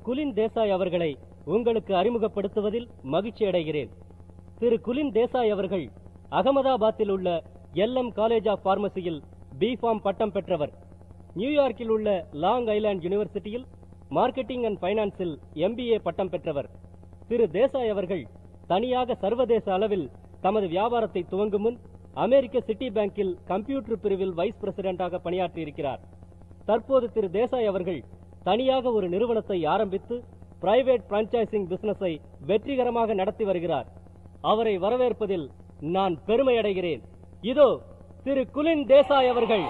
குலின் தேசாய் அவர்களை உங்களுக்கு அறிமுகப்படுத்துவதில் மகிழ்ச்சி அடைகிறேன். திரு குலின் தேசாய் அவர்கள் அகமதாபாத்தில் உள்ள LM காலேஜ் ஆஃப் பார்மசியில் B.Pharm பட்டம் பெற்றவர். நியூயார்க்கில் உள்ள லாங் ஐலாண்ட் யூனிவர்சிட்டியில் மார்க்கெட்டிங் அண்ட் பைனான்ஸில் MBA பட்டம் பெற்றவர். திரு தேசாய் அவர்கள் தனியாக சர்வதேச அளவில் தமது வியாபாரத்தை துவங்கும் முன் அமெரிக்க சிட்டி பேங்கில் கம்ப்யூட்டர் பிரிவில் வைஸ் பிரசிடென்டாக பணியாற்றியிருக்கிறார். தற்போது திரு தேசாய் அவர்கள் தனியாக ஒரு நிறுவனத்தை ஆரம்பித்து பிரைவேட் பிரான்சைசிங் பிசினஸை வெற்றிகரமாக நடத்தி வருகிறார். அவரை வரவேற்பதில் நான் பெருமை அடைகிறேன். இதோ திரு குலின் தேசாய் அவர்கள்.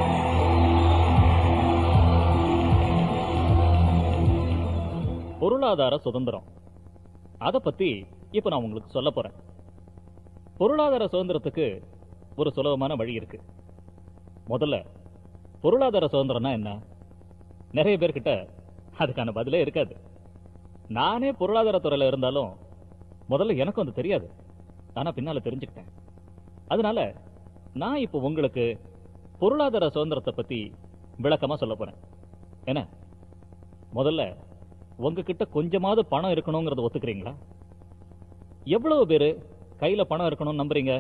பொருளாதார சுதந்திரம், அதை பத்தி இப்ப நான் உங்களுக்கு சொல்ல போறேன். பொருளாதார சுதந்திரத்துக்கு ஒரு சுலபமான வழி இருக்கு. முதல்ல பொருளாதார சுதந்திரம்னா என்ன? நிறைய பேர்கிட்ட அதுக்கான பதிலே இருக்காது. நானே பொருளாதார துறையில இருந்தாலும் முதல்ல எனக்கும் அது தெரியாது. ஆனா பின்னால தெரிஞ்சுக்கிட்டேன். அதனால நான் இப்ப உங்களுக்கு பொருளாதார சுதந்திரத்தை பத்தி விளக்கமா சொல்ல போறேன். என்ன, முதல்ல உங்ககிட்ட கொஞ்சமாவது பணம் இருக்கணுங்கிறத ஒத்துக்கிறீங்களா? எவ்வளவு பேரு கையில பணம் இருக்கணும்னு நம்புறீங்க?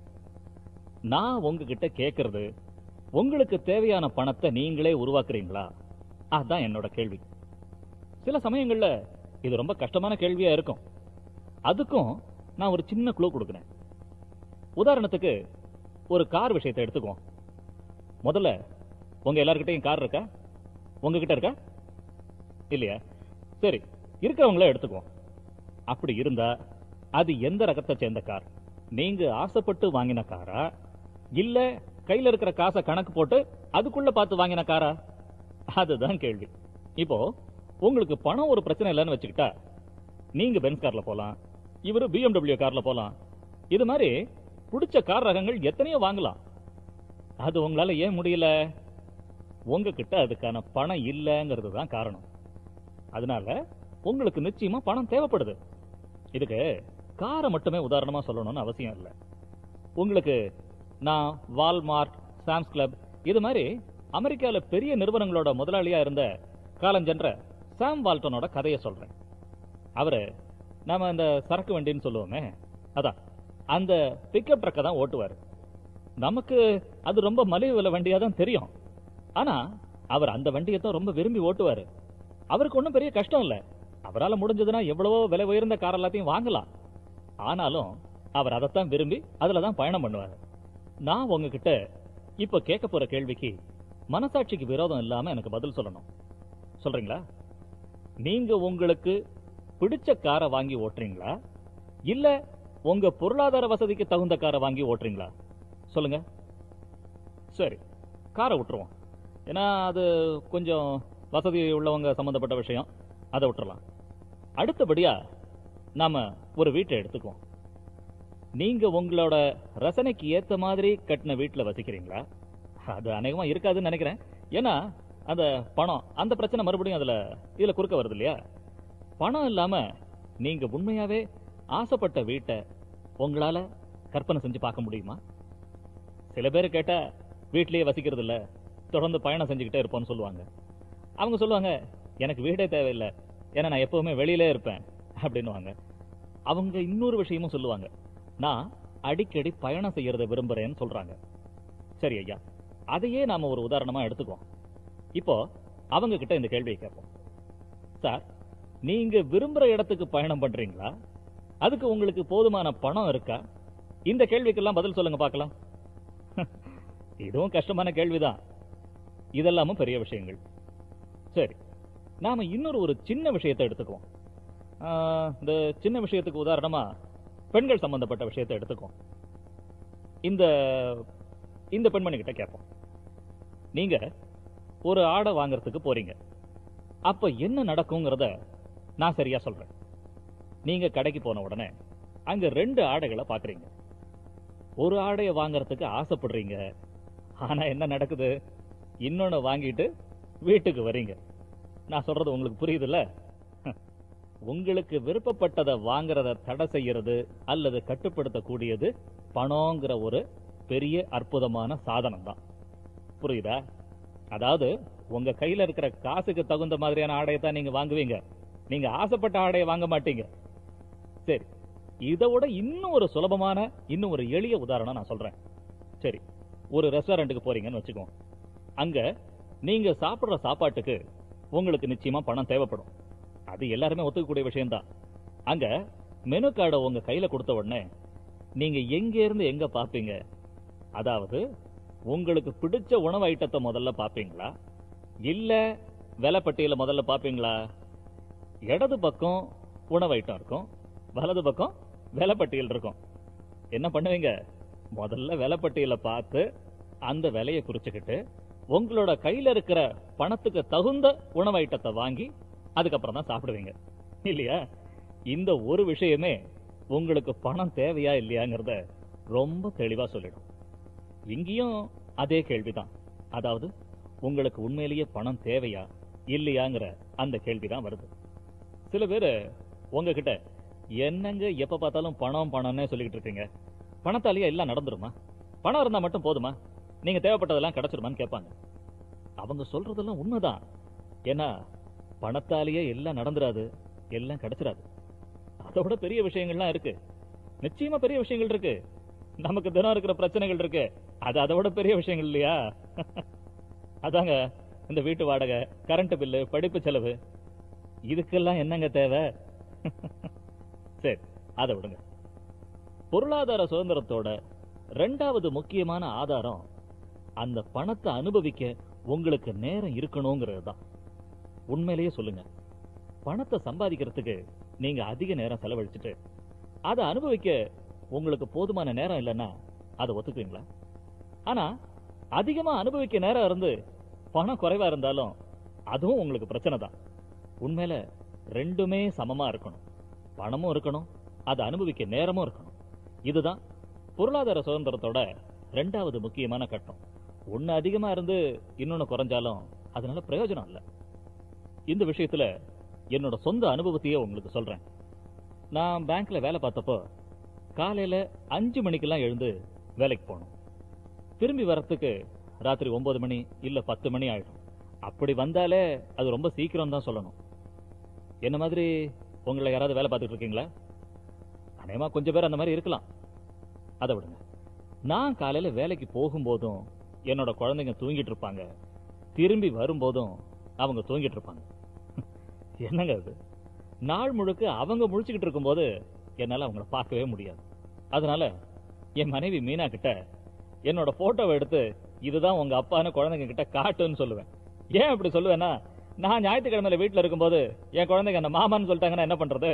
நான் உங்ககிட்ட கேட்கறது, உங்களுக்கு தேவையான பணத்தை நீங்களே உருவாக்குறீங்களா? அதுதான் என்னோட கேள்வி. சில சமயங்கள்ல இது ரொம்ப கஷ்டமான கேள்வியா இருக்கும். அதுக்கும் நான் ஒரு சின்ன க்ளூ கொடுக்கிறேன். உதாரணத்துக்கு ஒரு கார் விஷயத்தை எடுத்துக்குவோம். முதல்ல உங்க எல்லார்கிட்டையும் கார் இருக்கா? உங்ககிட்ட இருக்கா? இல்லையா? சரி, இருக்கிறவங்கள எடுத்துக்குவோம். அப்படி இருந்தா அது எந்த ரகத்தை சேர்ந்த கார்? நீங்க ஆசைப்பட்டு வாங்கின காரா, இல்ல கையில இருக்கிற காசை கணக்கு போட்டு அதுக்குள்ள பார்த்து வாங்கின காரா? அதுதான் கேள்வி. இப்போ உங்களுக்கு பணம் ஒரு பிரச்சனை இல்லைன்னு வச்சுக்கிட்டா, நீங்க பென்ஸ் கார்ல போலாம், இவரு BMW கார்ல போலாம். இது மாதிரி பிடிச்ச கார் ரகங்கள் எத்தனையோ வாங்கலாம். அது உங்களால ஏன் முடியல? உங்ககிட்ட அதுக்கான பணம் இல்லங்கிறது தான் காரணம். அதனால உங்களுக்கு நிச்சயமா பணம் தேவைப்படுது. இதுக்கு காரை மட்டுமே உதாரணமா சொல்லணும்னு அவசியம் இல்லை. உங்களுக்கு நான் வால்மார்ட், சாம்ஸ் கிளப் இது மாதிரி அமெரிக்கால பெரிய நிறுவனங்களோட முதலாளியா இருந்த காலஞ்சென்ற சாம் வால்டனோட கதையை சொல்றேன். அவரு நாம அந்த சரக்கு வண்டின்னு சொல்லுவோமே, அதான் அந்த பிக்கப் ட்ரக்கை தான் ஓட்டுவாரு. நமக்கு அது ரொம்ப மலிவு விலை வண்டியா தான் தெரியும். ஆனா அவர் அந்த வண்டியை தான் ரொம்ப விரும்பி ஓட்டுவாரு. அவருக்கு ஒன்றும் பெரிய கஷ்டம் இல்ல. அவரால் முடிஞ்சதுன்னா எவ்வளவோ விலை உயர்ந்த கார் எல்லாத்தையும் வாங்கலாம். ஆனாலும் அவர் அதைத்தான் விரும்பி அதுலதான் பயணம் பண்ணுவாரு. நான் உங்ககிட்ட இப்ப கேட்க போற கேள்விக்கு மனசாட்சிக்கு விரோதம் இல்லாம எனக்கு பதில் சொல்லணும். சொல்றீங்களா? நீங்க உங்களுக்கு பிடிச்ச காரை வாங்கி ஓட்டுறீங்களா, இல்ல உங்க பொருளாதார வசதிக்கு தகுந்த காரை வாங்கி ஓட்டுறீங்களா? சொல்லுங்க. சரி, காரை விட்டுருவோம். ஏன்னா அது கொஞ்சம் வசதி உள்ளவங்க சம்பந்தப்பட்ட விஷயம், அதை விட்டுறலாம். அடுத்தபடியா நாம ஒரு வீட்டை எடுத்துக்குவோம். நீங்க உங்களோட ரசனைக்கு ஏத்த மாதிரி கட்டின வீட்டுல வசிக்கிறீங்களா? அது அநேகமா இருக்காதுன்னு நினைக்கிறேன். ஏன்னா அந்த பணம், அந்த பிரச்சனை மறுபடியும் இதுல குறுக்க வருது இல்லையா? பணம் இல்லாம நீங்க உண்மையாவே ஆசைப்பட்ட வீட்டை உங்களால கற்பனை செஞ்சு பார்க்க முடியுமா? சில பேர் கேட்டா வீட்லயே வசிக்கிறது இல்ல, தொடர்ந்து பயணம் செஞ்சுக்கிட்டே இருப்போம்னு சொல்லுவாங்க. அவங்க சொல்லுவாங்க, எனக்கு வீடே தேவையில்லை, ஏன்னா நான் எப்பவுமே வெளியிலே இருப்பேன் அப்படின்னுவாங்க. அவங்க இன்னொரு விஷயமும் சொல்லுவாங்க, நான் அடிக்கடி பயணம் செய்யறதை விரும்புறேன்னு சொல்றாங்க. சரி ஐயா, அதையே நாம ஒரு உதாரணமா எடுத்துக்குவோம். இப்போ அவங்க கிட்ட இந்த கேள்வியை கேட்போம். சார், நீங்க விரும்புற இடத்துக்கு பயணம் பண்றீங்களா? அதுக்கு உங்களுக்கு போதுமான பணம் இருக்கா? இந்த கேள்விக்கெல்லாம் பதில் சொல்லுங்க பார்க்கலாம். இதுவும் கஷ்டமான கேள்விதான். இதெல்லாமும் பெரிய விஷயங்கள். சரி, நாம இன்னொரு ஒரு சின்ன விஷயத்தை எடுத்துக்குவோம். இந்த சின்ன விஷயத்துக்கு உதாரணமா பெண்கள் சம்பந்தப்பட்ட விஷயத்தை எடுத்துக்குவோம். இந்த பெண்மணி கிட்ட கேட்போம். நீங்க ஒரு ஆடை வாங்கறதுக்கு போறீங்க. அப்ப என்ன நடக்குங்கிறத நான் சரியா சொல்றேன். நீங்க கடைக்கு போன உடனே அங்க 2 ஆடைகளை பாக்குறீங்க. ஒரு ஆடையை வாங்கறதுக்கு ஆசைப்படுறீங்க. ஆனா என்ன நடக்குது? இன்னொன்னு வாங்கிட்டு வீட்டுக்கு வரீங்க. நான் சொல்றது உங்களுக்கு புரியுதுல்ல? உங்களுக்கு விருப்பப்பட்டதை வாங்குறத தடை செய்யறது அல்லது கட்டுப்படுத்தக்கூடியது பணங்கிற ஒரு பெரிய அற்புதமான சாதனம் தான். புரியுதா? அதாவது உங்க கையில இருக்கிற காசுக்கு தகுந்த மாதிரியான ஆடையை தான் நீங்க வாங்குவீங்க. நீங்க ஆசைப்பட்ட ஆடையை வாங்க மாட்டீங்க. சரி, இதை விட இன்னும் ஒரு சுலபமான இன்னும் ஒரு எளிய உதாரணம் நான் சொல்றேன். சரி, ஒரு ரெஸ்டாரண்ட்டுக்கு போறீங்கன்னு வச்சுக்கோ. அங்க நீங்க சாப்பிடுற சாப்பாட்டுக்கு உங்களுக்கு நிச்சயமா பணம் தேவைப்படும். அது எல்லாருமே ஒத்துக்கக்கூடிய விஷயம்தான். அங்க மெனு கார்டை உங்க கையில கொடுத்த உடனே நீங்க எங்க இருந்து எங்க பாப்பீங்க? அதாவது உங்களுக்கு பிடிச்ச உணவு ஐட்டத்தை முதல்ல பாப்பீங்களா, இல்ல விலைப்பட்டியல முதல்ல பாப்பீங்களா? இடது பக்கம் உணவு ஐட்டம் இருக்கும், வலது பக்கம் விலைப்பட்டியல் இருக்கும். என்ன பண்ணுவீங்க? முதல்ல விலைப்பட்டியல பார்த்து அந்த விலையை குறிச்சுக்கிட்டு உங்களோட கையில இருக்கிற பணத்துக்கு தகுந்த உணவு ஐட்டத்தை வாங்கி அதுக்கப்புறம் தான் சாப்பிடுவீங்க இல்லையா? இந்த ஒரு விஷயமே உங்களுக்கு பணம் தேவையா இல்லையாங்கிறத ரொம்ப தெளிவா சொல்லிடும். இங்கேயும் அதே கேள்விதான். அதாவது உங்களுக்கு உண்மையிலேயே பணம் தேவையா இல்லையாங்கிற அந்த கேள்விதான் வருது. சில பேரு உங்ககிட்ட என்னங்க எப்ப பார்த்தாலும் பணம் பணம்னே சொல்லிட்டு இருக்கீங்க, பணத்தாலேயே எல்லாம் நடந்துருமா, பணம் இருந்தா மட்டும் போதுமா, நீங்க தேவைப்பட்டதெல்லாம் கிடைச்சிருமான்னு கேட்பாங்க. அவங்க சொல்றதெல்லாம் உண்மைதான். ஏன்னா பணத்தாலேயே எல்லாம் நடந்துராது, எல்லாம் கிடைச்சிராது. அதோட பெரிய விஷயங்கள்லாம் இருக்கு, நிச்சயமா பெரிய விஷயங்கள் இருக்கு. நமக்கு தினம் இருக்கிற பிரச்சனைகள் இருக்கு, அது அதை விட பெரிய விஷயங்கள் இல்லையா? அதாங்க இந்த வீட்டு வாடகை, கரண்ட் பில்லு, படிப்பு செலவு, இதுக்கெல்லாம் என்னங்க தேவை? சரி, அதை விடுங்க. பொருளாதார சுதந்திரத்தோட இரண்டாவது முக்கியமான ஆதாரம் அந்த பணத்தை அனுபவிக்க உங்களுக்கு நேரம் இருக்கணுங்கிறது தான். உண்மையிலேயே சொல்லுங்க, பணத்தை சம்பாதிக்கிறதுக்கு நீங்க அதிக நேரம் செலவழிச்சுட்டு அதை அனுபவிக்க உங்களுக்கு போதுமான நேரம் இல்லைன்னா அதை ஒத்துக்குவீங்களா? ஆனா அதிகமா அனுபவிக்க நேரம் இருந்து பணம் குறைவா இருந்தாலும் அதுவும் உங்களுக்கு பிரச்சனை தான். உண்மையில ரெண்டுமே சமமா இருக்கணும். பணமும் இருக்கணும், அதை அனுபவிக்க நேரமும் இருக்கணும். இதுதான் பொருளாதார சுதந்திரத்தோட இரண்டாவது முக்கியமான கட்டம். ஒன்னு அதிகமா இருந்து இன்னொன்னு குறைஞ்சாலும் அதனால பிரயோஜனம் இல்லை. இந்த விஷயத்துல என்னோட சொந்த அனுபவத்தையே உங்களுக்கு சொல்றேன். நான் பேங்க்ல வேலை பார்த்தப்போ காலையில 5 மணிக்கெல்லாம் எழுந்து வேலைக்கு போகணும். திரும்பி வரத்துக்கு ராத்திரி 9 மணி இல்ல 10 மணி ஆயிடும். அப்படி வந்தாலே அது ரொம்ப சீக்கிரம் தான் சொல்லணும். என்ன மாதிரி உங்களை யாராவது வேலை பார்த்துட்டு இருக்கீங்களா? அநேகமா கொஞ்சம் பேர் அந்த மாதிரி இருக்கலாம். அதை விடுங்க. நான் காலையில வேலைக்கு போகும்போதும் என்னோட குழந்தைங்க தூங்கிட்டு இருப்பாங்க, திரும்பி வரும்போதும் அவங்க தூங்கிட்டு இருப்பாங்க. என்னங்க அது? நாள் முழுக்க அவங்க முழிச்சுக்கிட்டு இருக்கும்போது என்னால அவங்கள பார்க்கவே முடியாது. அதனால என் மனைவி மீனா கிட்ட என்னோட போட்டோவை எடுத்து இதுதான் உங்க அப்பான்னு குழந்தைங்க கிட்ட காட்டுன்னு சொல்லுவேன். ஏன் அப்படி சொல்லுவேன்னா, நான் ஞாயிற்றுக்கிழமையில வீட்டுல இருக்கும்போது என் குழந்தைங்க என்ன மாமான்னு சொல்லிட்டாங்கன்னா என்ன பண்றது?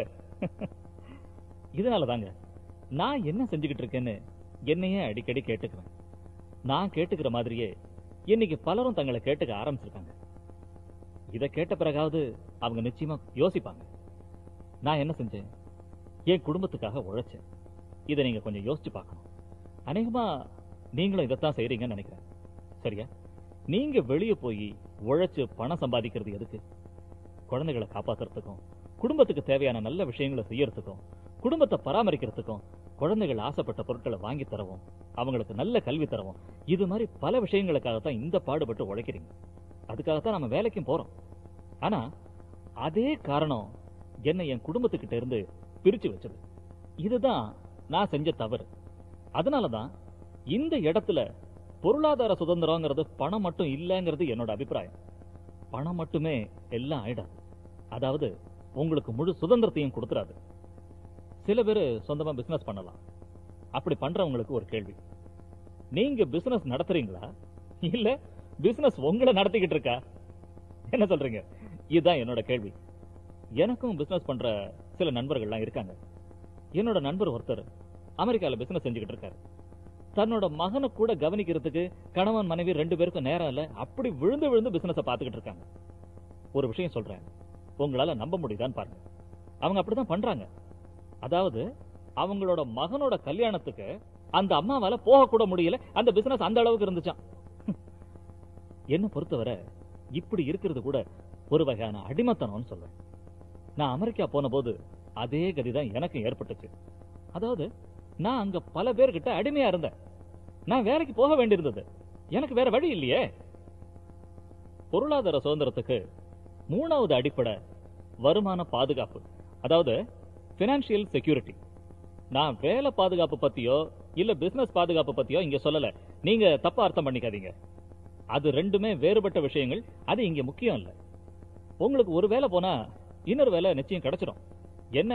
இதனாலதாங்க நான் என்ன செஞ்சுக்கிட்டு இருக்கேன்னு என்னையே அடிக்கடி கேட்டுக்கிறேன். நான் கேட்டுக்கிற மாதிரியே இன்னைக்கு பலரும் தங்களை கேட்டுக்க ஆரம்பிச்சிருக்காங்க. இதை கேட்ட பிறகாவது அவங்க நிச்சயமா யோசிப்பாங்க, நான் என்ன செஞ்சேன், என் குடும்பத்துக்காக உழைச்சேன். இதை நீங்க கொஞ்சம் யோசிச்சு பார்க்கணும். அநேகமா நீங்களும் இதைத்தான் செய்றீங்கன்னு நினைக்கிறேன். சரியா? நீங்க வெளியே போய் உழைச்சு பணம் சம்பாதிக்கிறது எதுக்கு? குழந்தைகளை காப்பாத்துறதுக்கும், குடும்பத்துக்கு தேவையான நல்ல விஷயங்களை செய்யறதுக்கும், குடும்பத்தை பராமரிக்கிறதுக்கும், குழந்தைகள் ஆசைப்பட்ட பொருட்களை வாங்கி தரவும், அவங்களுக்கு நல்ல கல்வி தரவும், இது மாதிரி பல விஷயங்களுக்காகத்தான் இந்த பாடுபட்டு உழைக்கிறீங்க. அதுக்காகத்தான் நம்ம வேலைக்கும் போறோம். ஆனா அதே காரணம் என்னை என் குடும்பத்துக்கிட்ட இருந்து பிரிச்சு வச்சது. இதுதான் நான் செஞ்ச தவறு. அதனாலதான் இந்த இடத்துல பொருளாதார சுதந்திரங்கிறது பணம் மட்டும் இல்லைங்கிறது என்னோட அபிப்பிராயம். பணம் மட்டுமே எல்லாம் ஆயிடாது. அதாவது உங்களுக்கு முழு சுதந்திரத்தையும் கொடுத்துறாது. சில பேர் சொந்தமா பிசினஸ் பண்ணலாம். அப்படி பண்றவங்களுக்கு ஒரு கேள்வி, நீங்க பிசினஸ் நடத்துறீங்களா இல்ல பிசினஸ் உங்களை நடத்திக்கிட்டு இருக்கா? என்ன சொல்றீங்க? இதுதான் என்னோட கேள்வி. எனக்கும் பிசினஸ் பண்ற சில நண்பர்கள்லாம் இருக்காங்க. என்னோட நண்பர் ஒருத்தர் அமெரிக்கால பிசினஸ் செஞ்சுக்கிட்டு இருக்காரு. தன்னோட மகனை கூட கவனிக்கிறதுக்கு கணவன் மனைவி 2 பேருக்கும் நேரம் இல்ல. அப்படி விழுந்து விழுந்து பிசினஸ் பாத்துக்கிட்டு இருக்காங்க. ஒரு விஷயம் சொல்றேன், உங்களால நம்ப முடியுதான்னு பாருங்க. அவங்க அப்படிதான் பண்றாங்க. அதாவது அவங்களோட மகனோட கல்யாணத்துக்கு அந்த அம்மாவால போக கூட முடியல. அந்த பிசினஸ் அந்த அளவுக்கு இருந்துச்சாம். என்ன பொறுத்தவரை இப்படி இருக்கிறது கூட ஒரு வகையான அடிமைத்தனம்னு சொல்றேன். நான் அமெரிக்கா போன போது அதே கதிதான் எனக்கு ஏற்பட்டுச்சு. அதாவது நான் அங்க பல பேர்கிட்ட அடிமையா இருந்தேன். நான் வேலைக்கு போக வேண்டியிருந்தது. எனக்கு வேற வழி இல்லையே. பொருளாதார சுதந்திரத்துக்கு 3வது அடிப்படை வருமான பாதுகாப்பு, அதாவது பினான்சியல் செக்யூரிட்டி. நான் வேலை பாதுகாப்பு பத்தியோ இல்ல பிசினஸ் பாதுகாப்பு பத்தியோ இங்க சொல்லல. நீங்க தப்பா அர்த்தம் பண்ணிக்காதீங்க. அது ரெண்டுமே வேறுபட்ட விஷயங்கள். அது இங்க முக்கியம் இல்ல. உங்களுக்கு ஒரு வேலை போனா இன்னொரு வேலை நிச்சயம் கிடைச்சிடும். என்ன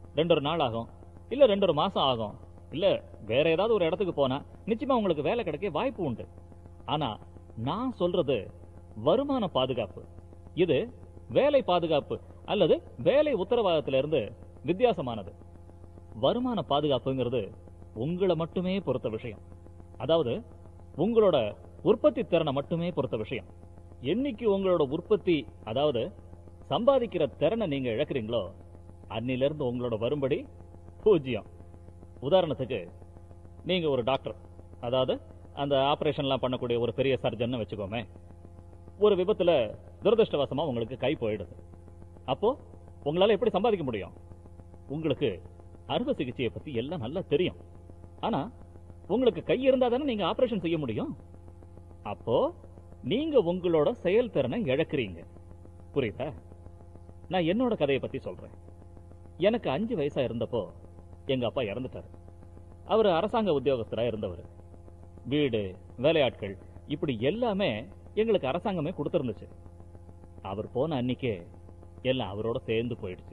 2 நாள் ஆகும், இல்ல 2 மாசம் ஆகும், இல்ல வேற ஏதாவது ஒரு இடத்துக்கு போனா நிச்சயமா உங்களுக்கு வேலை கிடைக்க வாய்ப்பு உண்டு. ஆனா நான் சொல்றது வருமான பாதுகாப்பு. இது வேலை பாதுகாப்பு அல்லது வேலை உத்தரவாதத்திலிருந்து வித்தியாசமானது. வருமான பாதுகாப்புங்கிறது உங்களை மட்டுமே பொறுத்த விஷயம். அதாவது உங்களோட உற்பத்தி திறனை மட்டுமே பொறுத்த விஷயம். என்னைக்கு உங்களோட உற்பத்தி, அதாவது சம்பாதிக்கிற திறனை நீங்க இழக்கிறீங்களோ அன்னிலிருந்து உங்களோட வரும்படி 0. உதாரணத்துக்கு நீங்க ஒரு டாக்டர், அதாவது அந்த ஆபரேஷன்லாம் பண்ணக்கூடிய ஒரு பெரிய சர்ஜன் வச்சுக்கோமே. ஒரு விபத்துல துரதிருஷ்டவசமா உங்களுக்கு கை போயிடுது. அப்போ உங்களால எப்படி சம்பாதிக்க முடியும்? உங்களுக்கு அறுவை சிகிச்சையை பத்தி எல்லாம் நல்லா தெரியும். ஆனா உங்களுக்கு கை இருந்தா தானே நீங்க ஆபரேஷன் செய்ய முடியும். அப்போ நீங்க உங்களோட செயல்திறனை இழக்கிறீங்க. புரியுதா? நான் என்னோட கதையை பத்தி சொல்றேன். எனக்கு 5 வயசா இருந்தப்போ எங்க அப்பா இறந்துட்டாரு. அவர் அரசாங்க உத்தியோகஸ்தரா இருந்தவர். வீடு, வேலையாட்கள் இப்படி எல்லாமே எங்களுக்கு அரசாங்கமே கொடுத்திருந்துச்சு. அவர் போன அன்னைக்கே எல்லாம் அவரோட சேர்ந்து போயிடுச்சு.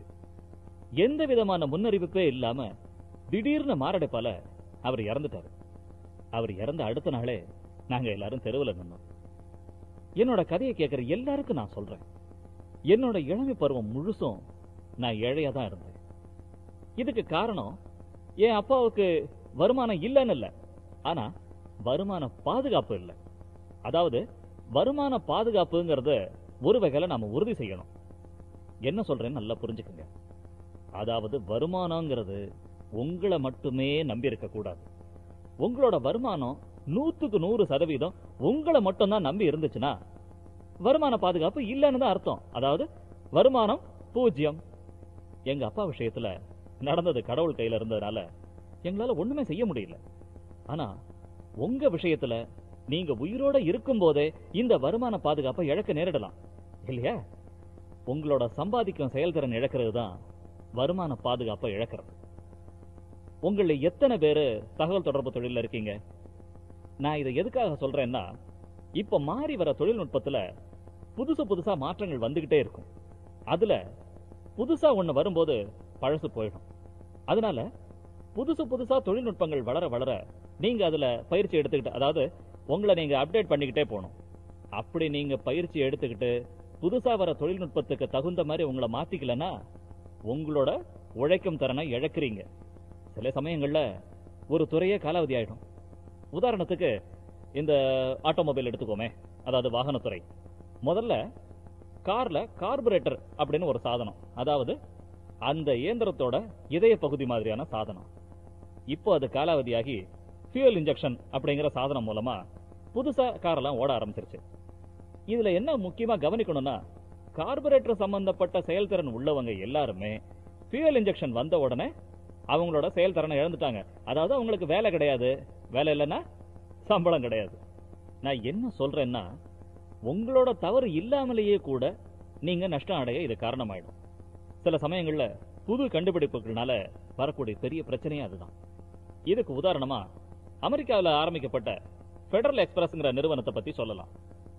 எந்த விதமான முன்னறிவிப்பே இல்லாம திடீர்னு மாரடைப்பால அவர் இறந்துட்டாரு. அவர் இறந்த அடுத்த நாளே நாங்க எல்லாரும் தெருவில் நின்னோம். என்னோட கதையை கேட்கிற எல்லாருக்கும் நான் சொல்றேன், என்னோட இளமை பருவம் முழுசும் நான் ஏழையாதான் இருந்தேன். இதுக்கு காரணம் என் அப்பாவுக்கு வருமானம் இல்லைன்னு இல்ல, ஆனா வருமான பாதுகாப்பு இல்ல. அதாவது வருமான பாதுகாப்புங்கிறத ஒரு வகையில நாம உறுதி செய்யணும். என்ன சொல்றேன்னு நல்லா புரிஞ்சுக்குங்க. அதாவது வருமானங்கிறது உங்களை மட்டுமே நம்பி இருக்க கூடாது. உங்களோட வருமானம் 100க்கு 100% உங்களை மட்டும் தான் நம்பி இருந்துச்சுன்னா வருமான பாதுகாப்பு இல்லைன்னு தான் அர்த்தம். அதாவது வருமானம் 0. எங்க அப்பா விஷயத்துல நடந்தது கடவுள் கையில இருந்ததுனால எங்களால ஒண்ணுமே செய்ய முடியல. ஆனா உங்க விஷயத்துல நீங்க உயிரோட இருக்கும் போதே இந்த வருமான பாதுகாப்பை இழக்க நேரிடலாம் இல்லையா? உங்களோட சம்பாதிக்கும் செயல்திறன் இழக்கிறது தான் வருமான பாதுகாப்பை இழக்கிறது. உங்களை எத்தனை பேரு தகவல் தொடர்பு தொழில இருக்கீங்க? நான் இதை எதுக்காக சொல்றேன்னா, இப்ப மாறி வர தொழில்நுட்பத்துல புதுசா மாற்றங்கள் வந்துகிட்டே இருக்கும். அதுல புதுசா ஒண்ணு வரும்போது பழசு போயிடும். அதனால புதுசா தொழில்நுட்பங்கள் வளர வளர நீங்க அதுல பயிற்சி எடுத்துக்கிட்டு, அதாவது உங்களை நீங்க அப்டேட் பண்ணிக்கிட்டே போகணும். அப்படி நீங்க பயிற்சி எடுத்துக்கிட்டு புதுசா வர தொழில்நுட்பத்துக்கு தகுந்த மாதிரி உங்களை மாத்திக்கலன்னா உங்களோட உழைக்கும் திறனை இழக்கிறீங்க. சில சமயங்கள்ல ஒரு துறையே காலாவதி ஆயிடும். உதாரணத்துக்கு இந்த ஆட்டோமொபைல் எடுத்துக்கோமே, அதாவது வாகனத்துறை. முதல்ல கார்ல கார்பரேட்டர் அப்படின்னு ஒரு சாதனம், அதாவது அந்த இயந்திரத்தோட இதய பகுதி மாதிரியான சாதனம். இப்போ அது காலாவதியாகி ஃபியூயல் இன்ஜெக்ஷன் அப்படிங்கிற சாதனம் மூலமா புதுசா காரெல்லாம் ஓட ஆரம்பிச்சிருச்சு. இதுல என்ன முக்கியமா கவனிக்கணும்னா, கார்பரேட்டர் சம்பந்தப்பட்ட செயல்திறன் உள்ளவங்க எல்லாருமே ஃபியூயல் இன்ஜெக்ஷன் வந்த உடனே அவங்களோட செயல்திறனை இழந்துட்டாங்க. அதாவது அவங்களுக்கு வேலை கிடையாது, வேலை இல்லைன்னா சம்பளம் கிடையாது. நான் என்ன சொல்றேன்னா, உங்களோட தவறு இல்லாமலேயே கூட நீங்க நஷ்டம் அடைய இது காரணமாயிடும். சில சமயங்கள்ல புது கண்டுபிடிப்புகள்னால வரக்கூடிய பெரிய பிரச்சனையே அதுதான். இதுக்கு உதாரணமா அமெரிக்காவில் ஆரம்பிக்கப்பட்ட பெடரல் எக்ஸ்பிரஸ்ங்கிற நிறுவனத்தை பத்தி சொல்லலாம்.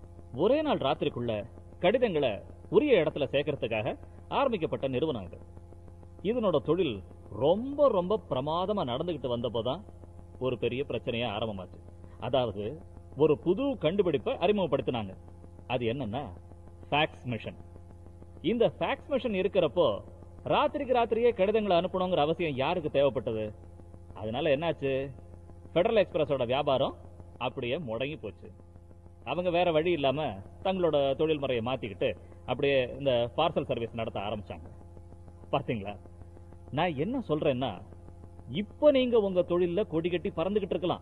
ஒரே நாள் ராத்திரிக்குள்ள கடிதங்களை உரிய இடத்துல சேர்க்கறதுக்காக ஆரம்பிக்கப்பட்ட நிறுவனம் இது. இதனோட தொழில் ரொம்ப பிரமாதமா நடந்துகிட்டு வந்தப்போதான் ஒரு பெரிய பிரச்சனையா ஆரம்பமாச்சு. அதாவது ஒரு புது கண்டுபிடிப்பை அறிமுகப்படுத்தினாங்க. அது என்னன்னா ஃபேக்ஸ் மிஷன். இந்த ஃபேக்ஸ் மிஷன் இருக்கிறப்போ ராத்திரிக்கு ராத்திரியே கடிதங்களை அனுப்பணுங்கிற அவசியம் யாருக்கு தேவைப்பட்டது? அதனால என்னாச்சு, பெடரல் எக்ஸ்பிரஸோட வியாபாரம் அப்படியே முடங்கி போச்சு. அவங்க வேற வழி இல்லாம தங்களோட தொழில் முறையை மாத்திக்கிட்டு அப்படியே இந்த பார்சல் சர்வீஸ் நடத்த ஆரம்பிச்சாங்க. பாத்தீங்களா? நான் என்ன சொல்றேன்னா, இப்ப நீங்க உங்க தொழில கொடி கட்டி பறந்துகிட்டு இருக்கலாம்.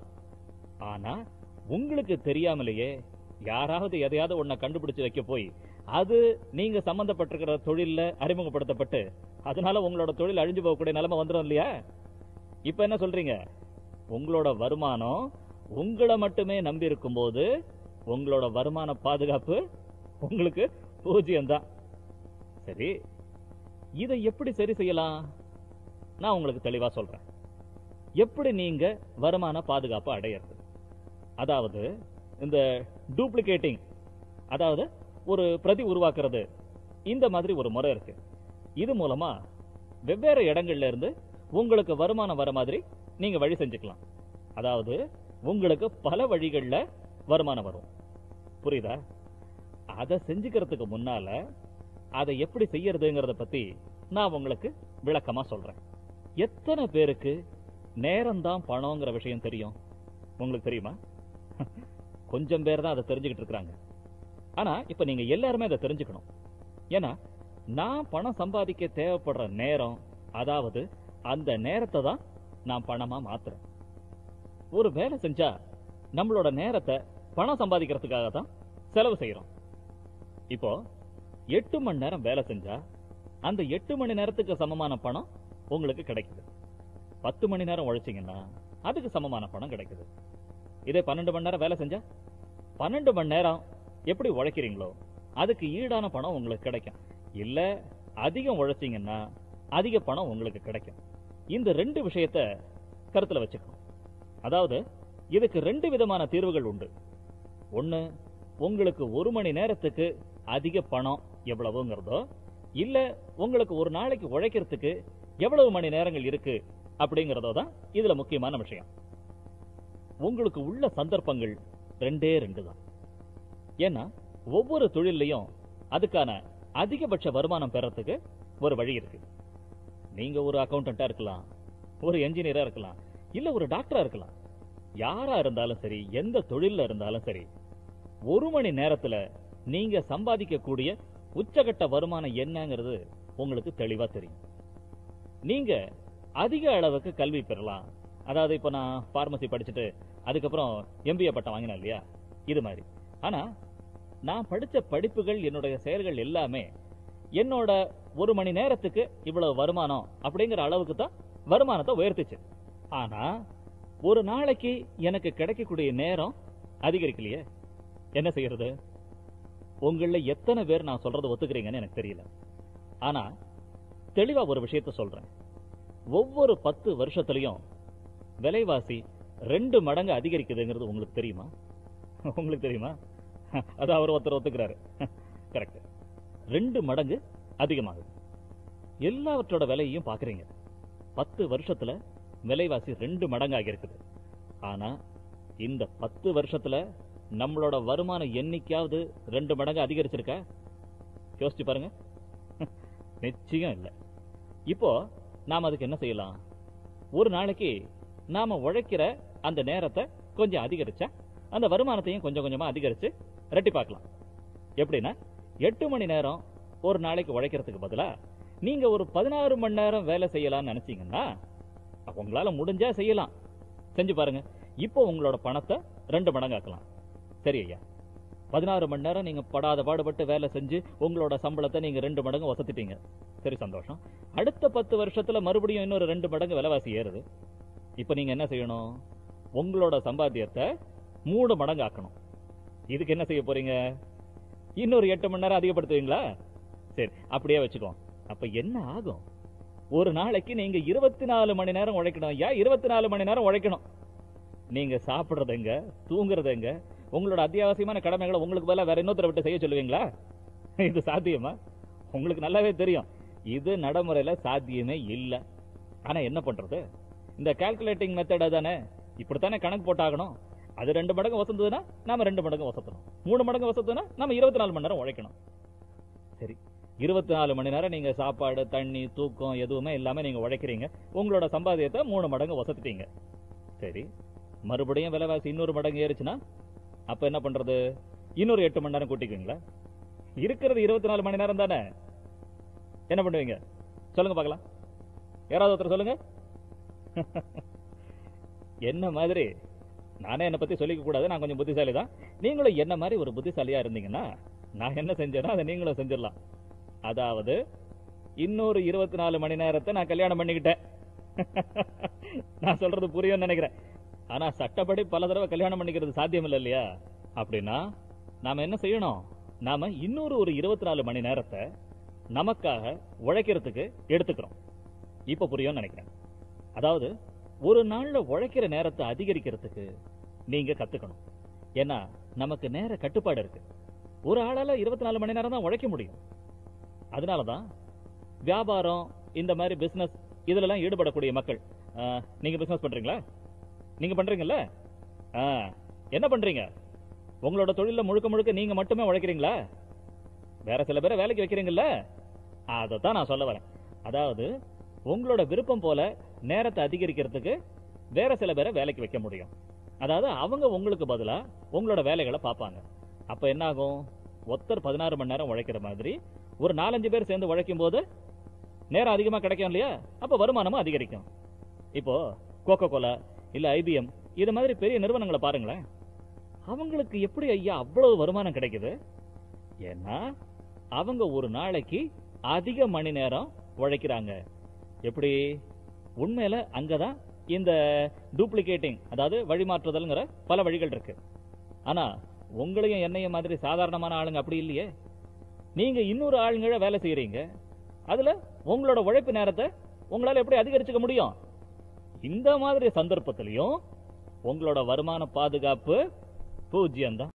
ஆனா உங்களுக்கு தெரியாமலேயே யாராவது எதையாவது ஒன்ன கண்டுபிடிச்சு வைக்க போய் அது நீங்க சம்பந்தப்பட்டிருக்கிற தொழில அறிமுகப்படுத்தப்பட்டு அதனால உங்களோட தொழில் அழிஞ்சு போகக்கூடிய நிலைமை வந்துடும் இல்லையா? இப்ப என்ன சொல்றீங்க? உங்களோட வருமானம் உங்களை மட்டுமே நம்பி இருக்கும் போது உங்களோட வருமான பாதுகாப்பு உங்களுக்கு 0 தான். சரி, இதை எப்படி சரி செய்யலாம்? நான் உங்களுக்கு தெளிவா சொல்றேன். எப்படி நீங்க வருமான பாதுகாப்பு அடையிறது? அதாவது இந்த டூப்ளிகேட்டிங், அதாவது ஒரு பிரதி உருவாக்குறது, இந்த மாதிரி ஒரு முறை இருக்கு. இது மூலமா வெவ்வேறு இடங்கள்ல இருந்து உங்களுக்கு வருமானம் வர மாதிரி நீங்க வழி செஞ்சுக்கலாம். அதாவது உங்களுக்கு பல வழிகள்ல வருமானம் வரும். புரியுதா? அதை செஞ்சுக்கிறதுக்கு முன்னால அதை எப்படி செய்யறதுங்கிறத பத்தி நான் உங்களுக்கு விளக்கமா சொல்றேன். எத்தனை பேருக்கு நேரம்தான் பணம்ங்கிற விஷயம் தெரியும்? உங்களுக்கு தெரியுமா? கொஞ்சம் பேர் தான் அதை தெரிஞ்சுக்கிட்டு இருக்காங்க. ஆனா இப்ப நீங்க எல்லாருமே அதை தெரிஞ்சுக்கணும். ஏன்னா நான் பணம் சம்பாதிக்க தேவைப்படுற நேரம், அதாவது அந்த நேரத்தை தான் நான் பணமா மாத்துறேன். ஒரு வேலை செஞ்சா நம்மளோட நேரத்தை பணம் சம்பாதிக்கிறதுக்காக தான் செலவு செய்யறோம். இப்போ 8 மணி நேரம் வேலை செஞ்சா அந்த 8 மணி நேரத்துக்கு சமமான பணம் உங்களுக்கு கிடைக்குது. 10 மணி நேரம் உழைச்சீங்கன்னா அதுக்கு சமமான பணம் கிடைக்குது. இதே 12 மணி நேரம் வேலை செஞ்சா 12 மணி நேரம் எப்படி உழைக்கிறீங்களோ அதுக்கு ஈடான பணம் உங்களுக்கு கிடைக்கும். இல்ல அதிகம் உழைச்சீங்கன்னா அதிக பணம் உங்களுக்கு கிடைக்கும். இந்த 2 விஷயத்தை கருத்துல வச்சுக்கணும். அதாவது இதுக்கு 2 விதமான தீர்வுகள் உண்டு. ஒண்ணு, உங்களுக்கு 1 மணி நேரத்துக்கு அதிக பணம் எவ்வளவுங்கிறதோ, இல்ல உங்களுக்கு ஒரு நாளைக்கு உழைக்கிறதுக்கு எவ்வளவு மணி நேரங்கள் இருக்கு அப்படிங்கறதோ தான் இதுல முக்கியமான விஷயம். உங்களுக்கு உள்ள சந்தர்ப்பங்கள் 2 தான். ஏன்னா ஒவ்வொரு தொழிலையும் அதுக்கான அதிகபட்ச வருமானம் பெறறதுக்கு ஒரு வழி இருக்கு. நீங்க ஒரு அக்கவுண்டன்டா இருக்கலாம், ஒரு என்ஜினியரா இருக்கலாம், இல்ல ஒரு டாக்டரா இருக்கலாம். யாரா இருந்தாலும் சரி, எந்த தொழில்ல இருந்தாலும் சரி, 1 மணி நேரத்துல நீங்க சம்பாதிக்கக்கூடிய உச்சகட்ட வருமானம் என்னங்கிறது உங்களுக்கு தெளிவா தெரியும். நீங்க அதிக அளவுக்கு கல்வி பெறலாம். அதாவது இப்ப நான் பார்மசி படிச்சுட்டு அதுக்கப்புறம் MBA பட்டம் வாங்கினேன் இல்லையா, இது மாதிரி. ஆனா நான் படிச்ச படிப்புகள், என்னுடைய செயல்கள் எல்லாமே என்னோட 1 மணி நேரத்துக்கு இவ்வளவு வருமானம் அப்படிங்கிற அளவுக்கு தான் வருமானத்தை உயர்த்துச்சு. ஆனா ஒரு நாளைக்கு எனக்கு கிடைக்கக்கூடிய நேரம் அதிகரிக்கலையே. என்ன செய்யறது? உங்கள எத்தனை பேர் நான் சொல்றது ஒத்துக்கிறீங்கன்னு எனக்கு தெரியல. ஆனா தெளிவா ஒரு விஷயத்த சொல்றேன். ஒவ்வொரு 10 வருஷத்துலயும் விலைவாசி 2 மடங்கு அதிகரிக்குதுங்கிறது உங்களுக்கு தெரியுமா? உங்களுக்கு தெரியுமா? அது அவர் ஒருத்தர் ஒத்துக்கிறாரு. கரெக்ட். 2 மடங்கு அதிகமாகுது. எல்லாவற்றோட விலையையும் பாக்குறீங்க. 10 வருஷத்துல விலைவாசி 2 மடங்கு ஆகியிருக்குது. ஆனா இந்த 10 வருஷத்துல நம்மளோட வருமானம் என்னைக்காவது 2 மடங்கு அதிகரிச்சிருக்கா? யோசிச்சு பாருங்க. நிச்சயம் இல்ல. இப்போ நாம அதுக்கு என்ன செய்யலாம்? ஒரு நாளைக்கு நாம உழைக்கிற அந்த நேரத்தை கொஞ்சம் அதிகரிச்சா அந்த வருமானத்தையும் கொஞ்சம் கொஞ்சமா அதிகரிச்சு ரெட்டிப்பாக்கலாம். எப்படின்னா 8 மணி நேரம் ஒரு நாளைக்கு உழைக்கிறதுக்கு பதிலா நீங்க ஒரு 16 மணி நேரம் வேலை செய்யலாம்னு நினைச்சீங்கன்னா உங்களால முடிஞ்சா செய்யலாம். செஞ்சு பாருங்க. இப்போ உங்களோட பணத்தை 2 மடங்கு ஆக்கலாம். சரி ஐயா, 16 மணி நேரம் நீங்க படாத பாடுபட்டு வேலை செஞ்சு உங்களோட சம்பளத்தை நீங்க 2 மடங்கு வசத்திட்டீங்க. சரி, சந்தோஷம். அடுத்த 10 வருஷத்துல மறுபடியும் இன்னொரு 2 மடங்கு விலைவாசி ஏறுது. இப்ப நீங்க என்ன செய்யணும்? உங்களோட சம்பாத்தியத்தை 3 மடங்கு ஆக்கணும். இதுக்கு என்ன செய்ய போறீங்க? இன்னொரு 8 மணி நேரம் அதிகப்படுத்துவீங்களா? சரி, அப்படியே வச்சுக்கோ. அப்ப என்ன ஆகும்? ஒரு நாளைக்கு நீங்க 24 மணி நேரம் உழைக்கணும். ஐயா, 24 மணி நேரம் உழைக்கணும். நீங்க சாப்பிடுறதுங்க, தூங்குறதுங்க, உங்களோட அத்தியாவசியமான கடமைகளை உங்களுக்கு பதிலா வேற இன்னொருத்தரை விட்டு செய்ய சொல்லுவீங்களா? இது சாத்தியமா? உங்களுக்கு நல்லாவே தெரியும் இது நடைமுறையில சாத்தியமே இல்ல. ஆனா என்ன பண்றது? இந்த கால்குலேட்டிங் மெத்தட் தானே, இப்படித்தானே கணக்கு போட்டாகணும். அது 2 மடங்கு வசந்ததுன்னா நாம 2 மடங்கு வசத்தணும். 3 மடங்கு வசந்ததுன்னா நாம 24 மணி நேரம் உழைக்கணும். சரி, 24 மணி நேரம் நீங்க சாப்பாடு, தண்ணி, தூக்கம் எதுவுமே இல்லாம நீங்க உழைக்கிறீங்க. உங்களோட சம்பாதியத்தை 3 மடங்கு வசத்துட்டீங்க. சரி, மறுபடியும் விலைவாசி இன்னொரு மடங்கு ஏறிச்சுன்னா அப்ப என்ன பண்றது? இன்னொரு 8 மணி நேரம் கூட்டிக்குவீங்களா? இருக்கிறது 24 மணி நேரம் தானே. என்ன பண்ணுவீங்க? சொல்லுங்க பார்க்கலாம். யாராவது ஒருத்தர் சொல்லுங்க. என்ன மாதிரி நானே என்ன பத்தி சொல்லிக்க கூடாது, நான் கொஞ்சம் புத்திசாலி தான். நீங்களும் என்ன மாதிரி ஒரு புத்திசாலியா இருந்தீங்கன்னா நான் என்ன செஞ்சேனோ அதை நீங்களும் செஞ்சிடலாம். அதாவது இன்னொரு 24 மணி நேரத்தை நான் கல்யாணம் பண்ணிக்கிட்டேன். நான் சொல்றது புரியும் நினைக்கிறேன். ஆனா சட்டப்படி பல தடவை கல்யாணம் பண்ணிக்கிறது சாத்தியம் இல்லை இல்லையா? அப்படின்னா நாம என்ன செய்யணும்? நாம இன்னொரு ஒரு 24 மணி நேரத்தை நமக்காக உழைக்கிறதுக்கு எடுத்துக்கிறோம். இப்ப புரியும்னு நினைக்கிறேன். அதாவது ஒரு நாள்ல உழைக்கிற நேரத்தை அதிகரிக்கிறதுக்கு நீங்க கத்துக்கணும். ஏன்னா நமக்கு நேர கட்டுப்பாடு இருக்கு. ஒரு ஆளால 24 மணி நேரம் தான் உழைக்க முடியும். அதனாலதான் வியாபாரம், இந்த மாதிரி பிசினஸ் இதுல ஈடுபடக்கூடிய மக்கள், நீங்க பிசினஸ் பண்றீங்களா? நீங்க பண்றீங்கல்ல? என்ன பண்றீங்க? உங்களோட தொழில முழுக்க முழுக்க நீங்க மட்டுமே உழைக்கிறீங்களா? வேற சில பேரை வேலைக்கு வைக்கிறீங்கல்ல? அதைத்தான் நான் சொல்ல வரேன். அதாவது உங்களோட விருப்பம் போல நேரத்தை அதிகரிக்கிறதுக்கு வேற சில பேரை வேலைக்கு வைக்க முடியும். அதாவது அவங்க உங்களுக்கு பதிலா உங்களோட வேலைகளை பார்ப்பாங்க. அப்ப என்ன ஆகும்? ஒருத்தர் 16 மணி நேரம் உழைக்கிற மாதிரி ஒரு 4-5 பேர் சேர்ந்து உழைக்கும் போது நேரம் அதிகமா கிடைக்கும் இல்லையா? அப்ப வருமானமும் அதிகரிக்கும். இப்போ கோகோ கோலா இல்ல IBM இது மாதிரி பெரிய நிறுவனங்களை பாருங்களேன். அவங்களுக்கு எப்படி ஐயா அவ்வளவு வருமானம் கிடைக்குது? ஏன்னா அவங்க ஒரு நாளைக்கு அதிக மணி நேரம் உழைக்கிறாங்க. எப்படி? உண்மையில அங்கதான் இந்த டூப்ளிகேட்டிங், அதாவது வழிமாற்றுதல்ங்கிற பல வழிகள் இருக்கு. ஆனா உங்களையும் என்னைய மாதிரி சாதாரணமான ஆளுங்க அப்படி இல்லையே. நீங்க இன்னொரு ஆளுங்களை வேலை செய்யறீங்க. அதுல உங்களோட உழைப்பு நேரத்தை உங்களால எப்படி அதிகரிச்சுக்க முடியும்? இந்த மாதிரி சந்தர்ப்பத்திலையும் உங்களோட வருமான பாதுகாப்பு 0 தான்.